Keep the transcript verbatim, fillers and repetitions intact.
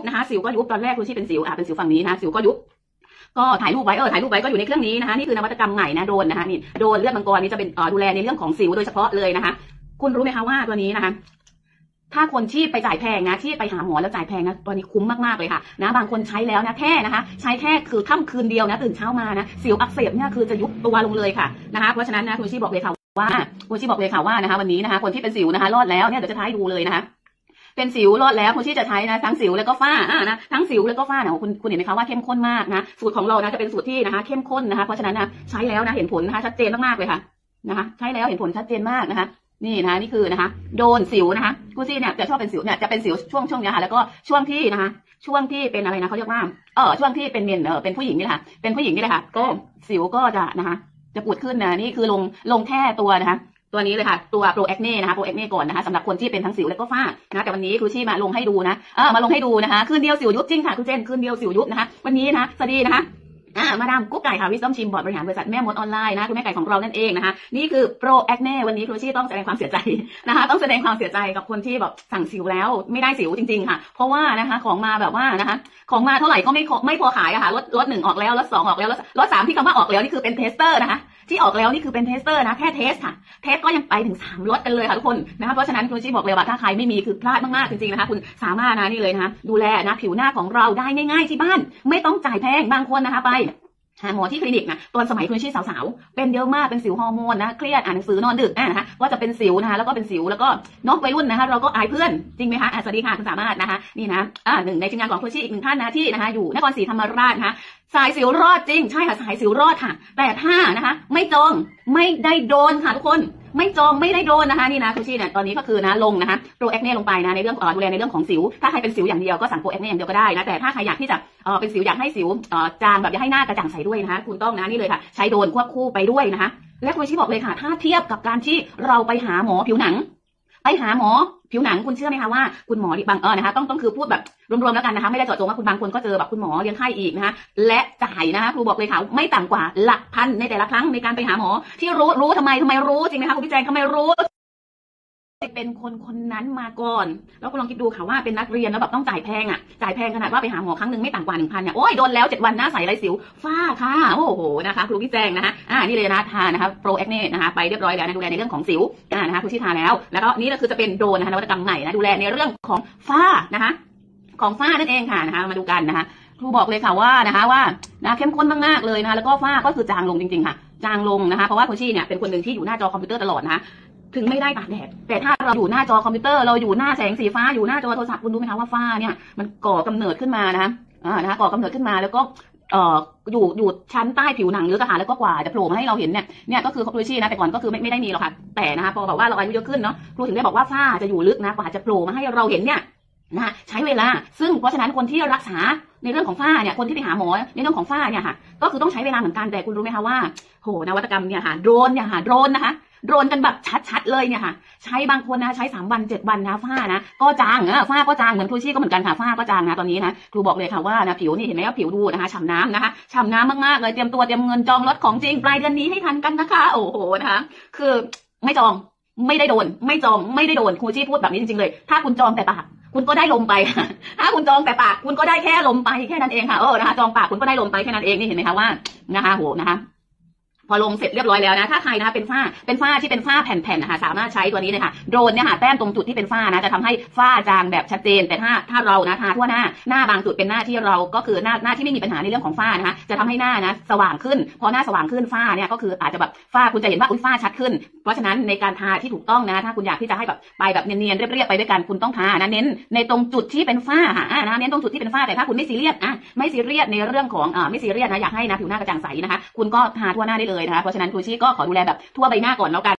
นะคะสิวก็ยุบตอนแรกครูชีเป็นสิวอ่ะเป็นสิวฝั่งนี้นะสิวก็ยุบก็ถ่ายรูปไว้เออถ่ายรูปไว้ก็อยู่ในเครื่องนี้นะคะนี่คือนวัตกรรมใหม่นะโดรนนะคะนี่โดรนเลือดมังกรนี้จะเป็นเอ่อดูแลในเรื่องของสิวโดยเฉพาะเลยนะคะคุณรู้ไหมคะว่าตัวนี้นะคะถ้าคนที่ไปจ่ายแพงนะที่ไปหาหมอแล้วจ่ายแพงนะตัวนี้คุ้มมากๆเลยค่ะนะบางคนใช้แล้วนะแค่นะคะใช้แค่คือค่ำคืนเดียวนะตื่นเช้ามานะสิวอักเสบเนี่ยคือจะยุบตัวลงเลยค่ะนะคะเพราะฉะนั้นนะคุณชีบอกเลยค่ะว่าคุณชีบอกเลยค่ะว่านะคะวันนี้นะคะคนที่เป็นสิวนะคะรอดแล้วเนี่ยเดี๋ยวจะท้ายดูเลยนะคะเป็นสิวรอดแล้วคุณชีจะใช้นะทั้งสิวแล้วก็ฝ้าอ่านะทั้งสิวแล้วก็ฝ้าเนี่ยคุณคุณเห็นไหมคะว่าเข้มข้นมากนะสูตรของเรานะจะเป็นสูตรที่นะคะเข้มข้นนะคะเพราะฉะนั้นนะใช้แล้วนะเห็นผลนะคะชัดเจนมากๆเลยค่ะนะคะใช้แล้วเห็นผลชัดเจนมากนะคะนี่นะคะนี่คือนะคะโดนสิวนะคะคุณชีเนี่ยจะชอบเป็นสิวเนี่ยจะเป็นสิวช่วงช่วงนี้ค่ะแล้วก็ช่วงที่นะคะช่วงที่เป็นอะไรนะเขาเรียกว่าเออช่วงที่เป็นเมนเออเป็นผู้หญิงนี่แหละค่ะเป็นผู้หญิงนี่แหละค่ะก็สิวก็จะนะคะจะปวดขึ้นนะนี่คือลงลงแค่ตัวนะคะตัวนี้เลยค่ะตัวโปรแอคเน่นะคะโปรแอคเน่ก่อนนะคะสำหรับคนที่เป็นทั้งสิวและก็ฝ้านะแต่วันนี้ครูชี่มาลงให้ดูนะเออมาลงให้ดูนะคะคืนเดียวสิวยุบจริงค่ะคุณเจนคืนเดียวสิวยุบนะคะวันนี้นะสวัสดีนะคะอ่ามาดามกุ๊กไก่ค่ะวิสตอมชิมบอร์ดบริหารบริษัทแม่มดออนไลน์นะคุณแม่ไก่ของเรานั่นเองนะคะนี่คือโปรแอคเน่วันนี้ครูชี่ต้องแสดงความเสียใจนะคะต้องแสดงความเสียใจกับคนที่แบบสั่งสิวแล้วไม่ได้สิวจริงๆค่ะเพราะว่านะคะของมาแบบว่านะคะของมาเท่าไหร่ก็ไม่ไม่พอขายอะค่ะรถรถหนึ่งออกแล้วรถสองออกแล้วรถสามที่คำว่าออกแล้วนี่คือเป็นเทสเตอร์นะคะที่ออกแล้วนี่คือเป็นเทสเตอร์นะแค่เทสค่ะเทสก็ยังไปถึงสามรถกันเลยค่ะทุกคนนะคะเพราะฉะนั้นครูชี่บอกเลยว่าถ้าใครไม่มีคือพลาดมากๆจริงๆนะคะคุณสามารถนะนี่เลยนะคะดูแลนะผิวหน้าของเราได้ง่ายๆที่บ้านไม่ต้องจ่ายแพงบางคนนะคะไปหาหมอที่คลินิกนะตอนสมัยคุณชี่สาวๆเป็นเยอะมากเป็นสิวฮอร์โมนนะเครียดอ่านหนังสือนอนดึกอ่ะนะคะว่าจะเป็นสิวนะคะแล้วก็เป็นสิวแล้วก็น้องวัยรุ่นนะคะเราก็อายเพื่อนจริงไหมคะอ่ะสวัสดีค่ะคุณสามารถนะคะนี่นะอ่าหนึ่งในทีมงานของคุณชี่อีกหนึ่งท่านนะที่นะคะอยู่นครศรีธรรมราชนะคะสายสิวรอดจริงใช่ค่ะสายสิวรอดค่ะแต่ถ้านะคะไม่จองไม่ได้โดนค่ะทุกคนไม่จองไม่ได้โดนนะคะนี่นะคุณชี่เนี่ยตอนนี้ก็คือนะลงนะคะโปรแอคเน่ลงไปนะในเรื่องดูแลในเรื่องของสิวถ้าใครเป็นสิวอย่างเดียวก็สั่งโปรแอคเน่อย่างเดียวก็ได้นะแต่ถ้าใครอยากที่จะเออเป็นสิวอยากให้สิวเออจางแบบอยากให้หน้ากระจ่างใสด้วยนะคะคุณต้องนะนี่เลยค่ะใช้โดนควบคู่ไปด้วยนะคะและคุณชี่บอกเลยค่ะถ้าเทียบกับการที่เราไปหาหมอผิวหนังไปหาหมอผิวหนังคุณเชื่อไหมคะว่าคุณหมอที่บางเออนะคะต้องต้องคือพูดแบบรวมๆแล้วกันนะคะไม่ได้เจาะจงว่าคุณบางคนก็เจอแบบคุณหมอเลี้ยงไข้อีกนะคะและจ่ายนะคะครูบอกเลยค่ะไม่ต่ำกว่าหลักพันในแต่ละครั้งในการไปหาหมอที่รู้รู้ทำไมทำไมรู้จริงไหมคะคุณพี่แจงทำไมรู้เป็นคนคนนั้นมาก่อนแล้วคุณลองคิดดูค่ะว่าเป็นนักเรียนแล้วแบบต้องจ่ายแพงอ่ะจ่ายแพงขนาดว่าไปหาหมอครั้งหนึ่งไม่ต่ำกว่าหนึ่งพันเนี่ยโอ้ยโดนแล้วเจ็ดวันหน้าใสไรสิวฝ้าค่ะโอ้โหนะคะครูพี่แจงนะคะอ่านี่เลยนะทานะคะโปรแอคเน่นะคะไปเรียบร้อยแล้วนะดูแลในเรื่องของสิวอ่านะคะครูที่ทาแล้วแล้วก็นี่ก็คือจะเป็นโดรนนะคะนวัตกรรมใหม่นะดูแลในเรื่องของฝ้านะคะของฝ้านั่นเองค่ะนะคะมาดูกันนะคะครูบอกเลยค่ะว่านะคะว่านะเข้มข้นมากๆเลยนะแล้วก็ฝ้าก็คือจางลงจริงๆค่ะจางลงนะคะเพราะว่าครูชี่เนี่ยเป็นคนหนึ่งที่อยู่หน้าจอคอมพิวเตอร์ตลอดนะคะถึงไม่ได้ตากแดดแต่ถ้าเราอยู่หน้าจอคอมพิวเตอร์เราอยู่หน้าแสงสีฟ้าอยู่หน้าจอโทรศัพท์คุณรู้ไหมคะว่าฝ้าเนี่ยมันก่อกำเนิดขึ้นมานะคะอ่านะคะก่อกำเนิดขึ้นมาแล้วก็เอ่ออยู่อยู่ชั้นใต้ผิวหนังเนื้อกระหาแล้วก็กว่าจะโผล่มาให้เราเห็นเนี่ยเนี่ยก็คือครูชี่นะแต่ก่อนก็คือไม่ไม่ได้มีหรอกค่ะแต่นะคะพอบอกว่าเราอายุเยอะขึ้นเนาะครูถึงได้บอกว่าฝ้าจะอยู่ลึกนะกว่าจะโผล่มาให้เราเห็นเนี่ยนะใช้เวลาซึ่งเพราะฉะนั้นคนที่รักษาในเรื่องของฝ้าเนี่ยคนที่ไปหาหมอในเรื่องของฝ้าเนี่ยค่ะก็คือต้องใช้เวลาเหมือนกันแต่คุณรู้ไหมคะว่าโหนวัตกรรมเนี่ยค่ะโดรนเนี่ยค่ะโดรนนะคะโดรนกันแบบชัดๆเลยเนี่ยค่ะใช้บางคนนะใช้สามวันเจ็ดวันนะฝ้านะก็จางเออฝ้าก็จางเหมือนครูชี่ก็เหมือนกันค่ะฝ้าก็จางนะตอนนี้นะครูบอกเลยค่ะว่านะผิวนี่เห็นไหมว่าผิวดูนะคะฉ่ำน้ำนะคะฉ่ำน้ำมากๆเลยเตรียมตัวเตรียมเงินจองรถของจริงปลายเดือนนี้ให้ทันกันนะคะโอ้โหนะคะคือไม่จองไม่ได้โดนไม่จองไม่ได้โดนครูชี่พูดแบบนี้จริงๆเลยถ้าคุณจองแต่ปากคุณก็ได้ลมไปถ้าคุณจองแต่ปากคุณก็ได้แค่ลมไปแค่นั้นเองค่ะเออนะคะจองปากคุณก็ได้ลมไปแค่นั้นเองนี่เห็นไหมคะว่านะคะโหนะคะพอลงเสร็จเรียบร้อยแล้วนะถ้าใครนะคะเป็นฝ้าเป็นฝ้าที่เป็นฝ้าแผ่นๆนะคะสามารถใช้ตัวนี้เลยค่ะโดรนเนี่ยค่ะแต้มตรงจุดที่เป็นฝ้านะจะทำให้ฝ้าจางแบบชัดเจนแต่ถ้าถ้าเรานะทาทั่วหน้าหน้าบางจุดเป็นหน้าที่เราก็คือหน้าหน้าที่ไม่มีปัญหาในเรื่องของฝ้านะคะจะทำให้หน้านะสว่างขึ้นพอหน้าสว่างขึ้นฝ้าเนี่ยก็คืออาจจะแบบฝ้าคุณจะเห็นว่าอุ้ยฝ้าชัดขึ้นเพราะฉะนั้นในการทาที่ถูกต้องนะถ้าคุณอยากที่จะให้แบบไปแบบเนียนๆเรียบๆไปด้วยกันคุณต้องทานะเน้นในตรงจุดที่เป็นฝ้าค่ะนะเน้นตรงจุดที่เป็นฝ้าแต่ถ้าคุณไม่ซีเรียสอ่ะไม่ซีเรียสในเรื่องของอ่าไม่ซีเรียสนะอยากให้นะผิวหน้ากระจ่างใสนะคะคุณก็ทาทั่วหน้าได้เลยนะคะเพราะฉะนั้นครูชี่ก็ขอดูแลแบบทั่วใบหน้าก่อนแล้วกัน